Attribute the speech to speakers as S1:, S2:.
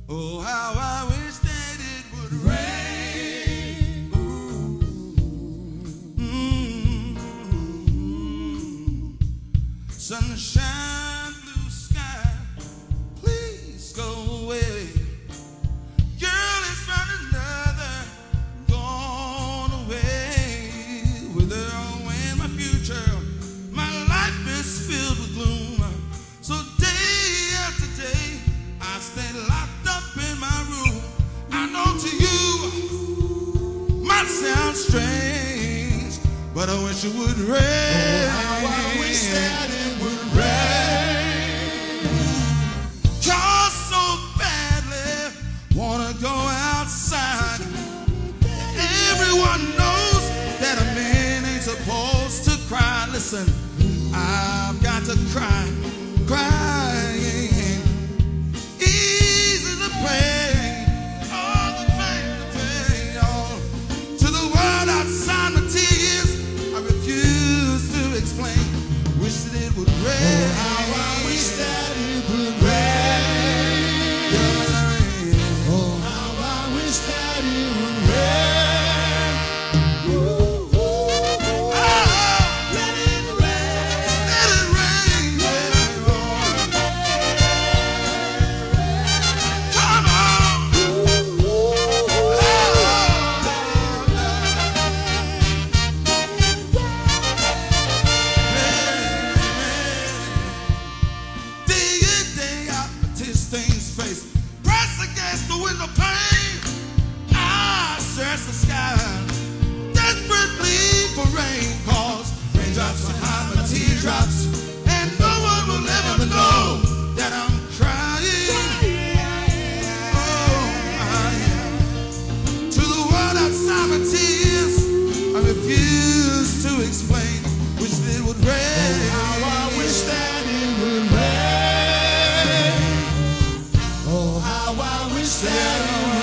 S1: Oh, how I wish that it would rain. Sunshine, blue sky, please go away. Girl, it's found another gone away. With her in my future, my life is filled with gloom. So day after day, I stay locked up in my room. I know to you might sound strange, but I wish it would rain.
S2: Oh, how I wish that it would rain.
S1: Cause so badly wanna go outside. Everyone knows that a man ain't supposed to cry. Listen, I've got to cry, crying. Easy the pain, all the pain, all to the world outside my tears. I refuse to explain. Wish that it would rain.
S2: Oh, how I wish that it would rain. Oh, how I wish that it would rain. Ooh, ooh, ooh.
S1: Oh,
S2: Let it rain.
S1: let it rain, yeah. Come on.
S2: Ooh, ooh, ooh.
S1: Day in, day out, tear stains face. Press against the window pane. I search the sky, desperately for rain. Cause raindrops behind my teardrops, and no one will ever know that I'm crying. Oh, I am. To the world outside my tears, I refuse to explain. Wish that it would rain.
S2: How I wish that it would rain. Oh, how I wish that it would rain.